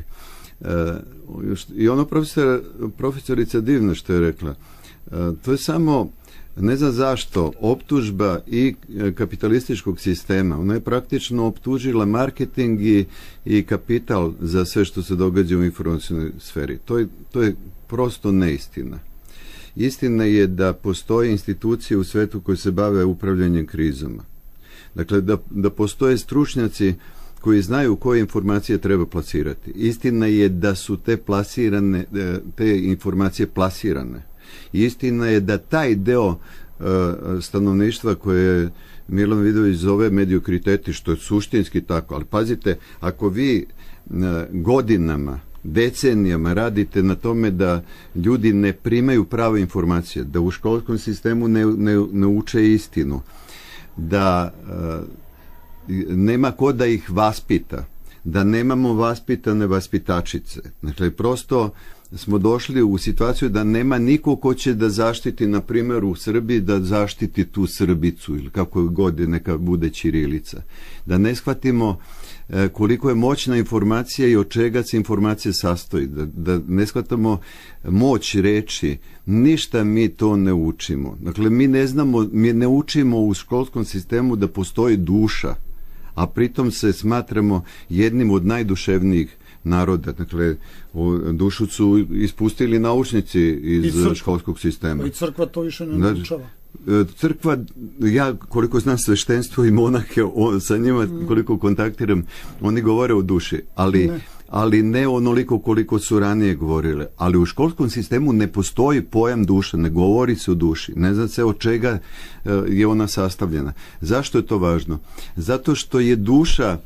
I ono profesorica divno što je rekla, to je samo, ne znam zašto, optužba i kapitalističkog sistema. Ona je praktično optužila marketing i kapital za sve što se događa u informacijnoj sferi. To je prosto neistina. Istina je da postoje institucije u svetu koje se bave upravljanjem krizama. Dakle, da postoje stručnjaci koji znaju koje informacije treba plasirati. Istina je da su te informacije plasirane. Istina je da taj deo stanovništva koje Milan Vidović zove mediokriteti, što je suštinski tako, ali pazite, ako vi godinama, decenijama radite na tome da ljudi ne primaju prave informacije, da u školskom sistemu ne uče istinu, da nema ko da ih vaspita, da nemamo vaspitane vaspitačice. Dakle, prosto smo došli u situaciju da nema niko ko će da zaštiti, na primjer u Srbiji, da zaštiti tu Srbicu ili kako god neka bude ćirilica. Da ne shvatimo koliko je moćna informacija i od čega se informacija sastoji. Da ne shvatamo moć reči. Ništa mi to ne učimo. Dakle, mi ne učimo u školskom sistemu da postoji duša, a pritom se smatramo jednim od najduševnijih naroda. Dakle, dušu su ispustili naučnici iz školskog sistema. I crkva to više ne naučava. Crkva, ja koliko znam sveštenstvo i monahe, sa njima koliko kontaktiram, oni govore o duši, ali ne onoliko koliko su ranije govorile. Ali u školskom sistemu ne postoji pojam duša, ne govori se o duši, ne zna se od čega je ona sastavljena. Zašto je to važno? Zato što je duša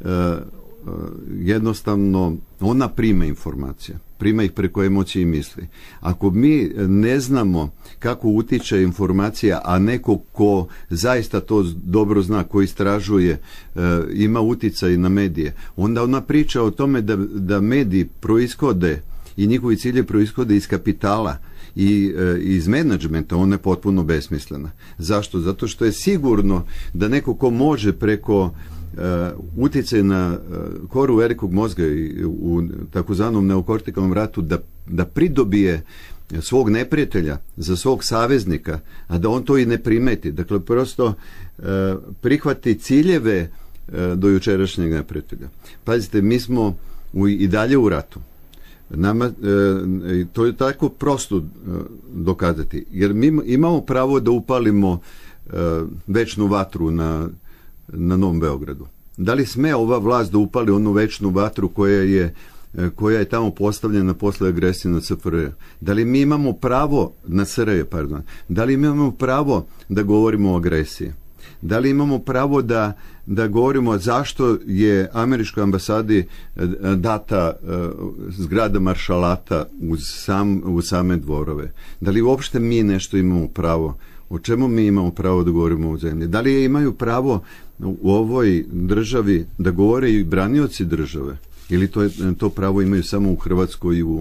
jednostavno, ona prima informacije, prima ih preko emocije i misli. Ako mi ne znamo kako utiče informacija, a neko ko zaista to dobro zna, ko istražuje, ima uticaj na medije, onda ona priča o tome da mediji proishode i njihovi cilje proishode iz kapitala i iz menadžmenta, ona je potpuno besmislena. Zašto? Zato što je sigurno da neko ko može preko utjecaj na koru velikog mozga i u takozvanom neokortikalnom ratu da pridobije svog neprijatelja za svog saveznika, a da on to i ne primeti. Dakle, prosto prihvati ciljeve do jučerašnjeg neprijatelja. Pazite, mi smo i dalje u ratu. Nama, to je tako prosto dokazati, jer mi imamo pravo da upalimo večnu vatru na Novom Beogradu. Da li sme ova vlast da upali onu večnu vatru koja je tamo postavljena posle agresije na SFRJ? Da li mi imamo pravo na SRJ, pardon? Da li mi imamo pravo da govorimo o agresiji? Da li imamo pravo da govorimo zašto je američkoj ambasadi data zgrada maršalata uz same dvorove? Da li uopšte mi nešto imamo pravo? O čemu mi imamo pravo da govorimo u zemlji? Da li imaju pravo u ovoj državi da govore i branioci države? Ili to pravo imaju samo u Hrvatskoj i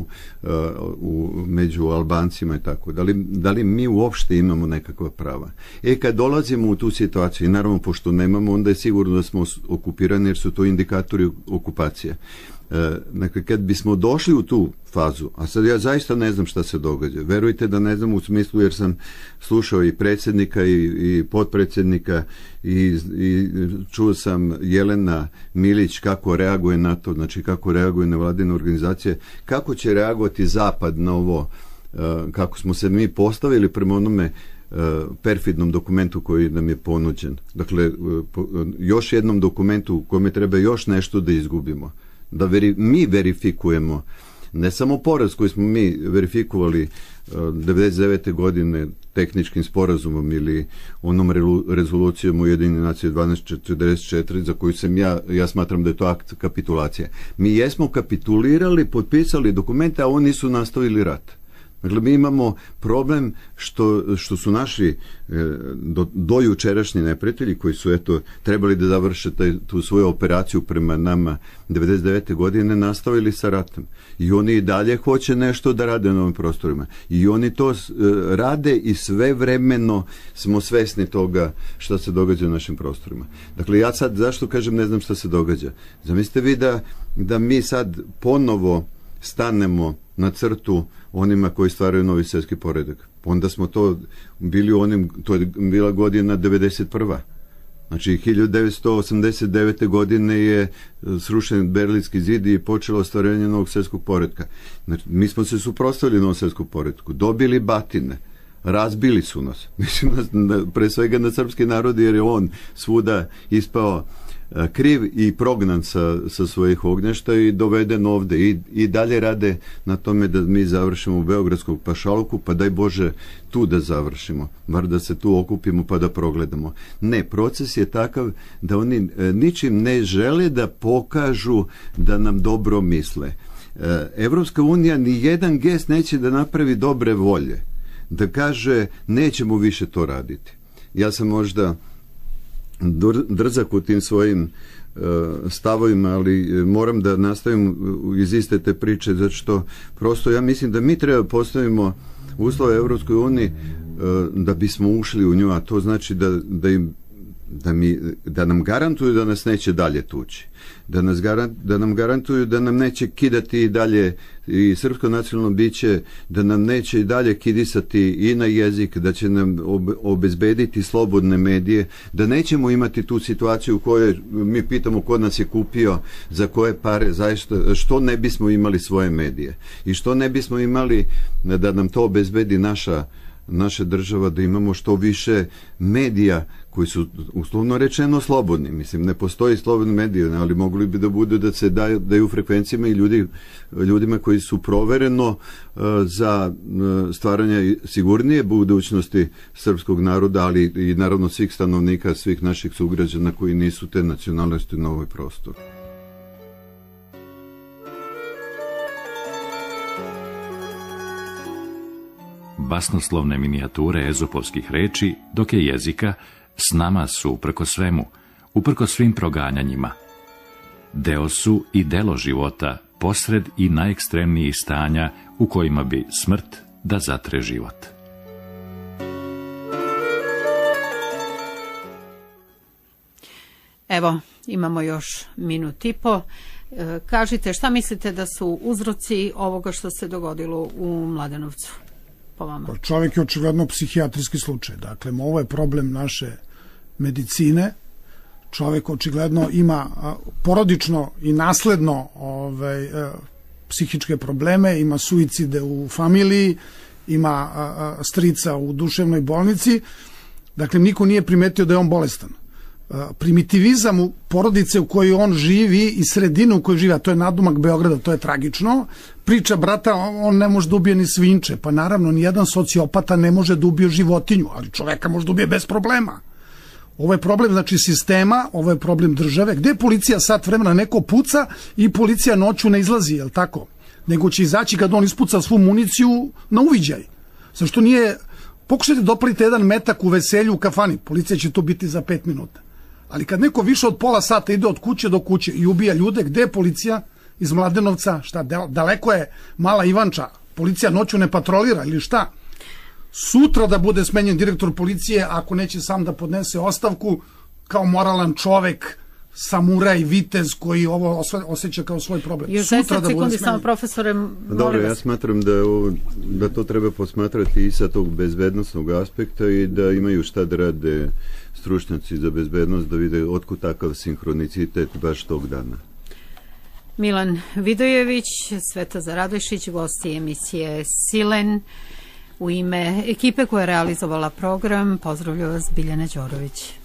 među Albancima i tako? Da li mi uopšte imamo nekakva prava? Kad dolazimo u tu situaciju, i naravno pošto nemamo, onda je sigurno da smo okupirani jer su to indikatori okupacije. Dakle, kad bismo došli u tu fazu, a sad ja zaista ne znam šta se događa, verujte da ne znam u smislu jer sam slušao i predsjednika i potpredsjednika i čuo sam Jelena Milić kako reaguje na to, znači kako reaguje na vladine organizacije, kako će reagovati Zapad na ovo, kako smo se mi postavili prema onome perfidnom dokumentu koji nam je ponuđen. Dakle, još jednom dokumentu u kome treba još nešto da izgubimo. Da mi verifikujemo ne samo poraz koji smo mi verifikovali 99. godine tehničkim sporazumom ili onom rezolucijom Ujedinjenih nacija 1244 za koju sam ja smatram da je to akt kapitulacije. Mi jesmo kapitulirali, potpisali dokumente, a oni nisu nastavili rat. Dakle, mi imamo problem što su naši do jučerašnji neprijatelji, koji su trebali da završe tu svoju operaciju prema nama 99. godine, nastavili sa ratom. I oni i dalje hoće nešto da rade na ovim prostorima. I oni to rade i svevremeno smo svesni toga šta se događa na našim prostorima. Dakle, ja sad, zašto kažem ne znam šta se događa? Zamislite vi da mi sad ponovo stanemo na crtu onima koji stvaraju novi svjetski poredak. Onda smo to bili to je bila godina 91. Znači 1989. godine je srušen Berlinski zid i počelo stvaranje novog svjetskog poretka. Znači, mi smo se suprotstavili novom svjetskom poretku, dobili batine, razbili su nas. Mislim, pre svega na srpski narod, jer je on svuda ispao kriv i prognan sa svojih ognješta i doveden ovde i dalje rade na tome da mi završimo u Beogradskom pašaluku, pa daj Bože tu da završimo, bar da se tu okupimo pa da progledamo. Ne, proces je takav da oni ničim ne žele da pokažu da nam dobro misle. Evropska unija ni jedan gest neće da napravi dobre volje, da kaže nećemo više to raditi. Ja sam možda drzak u tim svojim stavovima, ali moram da nastavim iz iste te priče, zato što prosto ja mislim da mi treba postavimo uslove Evropskoj uniji da bismo ušli u nju, a to znači da nam garantuju da nas neće dalje tući, da nam garantuju da nam neće kidati i dalje i srpsko nacionalno biće, da nam neće i dalje kidisati i na jezik, da će nam obezbediti slobodne medije, da nećemo imati tu situaciju u kojoj mi pitamo ko nas je kupio, za koje pare, zaista, što ne bismo imali svoje medije i što ne bismo imali da nam to obezbedi naša država, da imamo što više medija koji su uslovno rečeno slobodni. Mislim, ne postoji slobodni medije, ali mogli bi da bude da se daju frekvencijama i ljudima koji su provereno za stvaranje sigurnije budućnosti srpskog naroda, ali i naravno svih stanovnika, svih naših sugrađana koji nisu te nacionalnosti na ovoj prostoru. Basnoslovne minijature ezopovskih reči, dok je jezika, s nama su uprko svemu, uprko svim proganjanjima. Deo su i delo života, posred i najekstremnijih stanja u kojima bi smrt da zatre život. Evo, imamo još minut i po. Kažite, šta mislite da su uzroci ovoga što se dogodilo u Mladenovcu? Pa čovjek je očigledno psihijatrijski slučaj. Dakle, ovo je problem naše medicine. Čovjek očigledno ima porodično i nasledno psihičke probleme, ima suicide u familiji, ima strica u duševnoj bolnici. Dakle, niko nije primetio da je on bolestan. Primitivizam u porodice u kojoj on živi i sredinu u kojoj živi, a to je nadumak Beograda, to je tragično. Priča brata, on ne može da ubije ni svinče, pa naravno nijedan sociopata ne može da ubije životinju, ali čoveka može da ubije bez problema. Ovo je problem, znači, sistema, ovo je problem države. Gde policija sat vremena neko puca i policija noću ne izlazi, je li tako? Nego će izaći kad on ispuca svu municiju na uviđaj. Zašto nije, pokušajte da opalite jedan metak u veselju u kafani, policija će to biti za 5 minuta. Ali kad neko više od pola sata ide od kuće do kuće i ubija ljude, gde je policija iz Mladenovca? Šta, daleko je Mala Ivanča? Policija noću ne patrolira ili šta? Sutra da bude smenjen direktor policije, ako neće sam da podnese ostavku, kao moralan čovek, samuraj, vitez koji ovo osjeća kao svoj problem. Još 10 sekundi samo, profesore, Dobro, ja smatram da to treba posmatrati i sa tog bezbednostnog aspekta i da imaju šta da rade stručnjaci za bezbednost, da vide otkud takav sinhronicitet baš tog dana. Milan Vidojević, Svetozar Radojšić, gosti emisije Silen. U ime ekipe koja je realizovala program, pozdravljam vas, Biljana Đorović.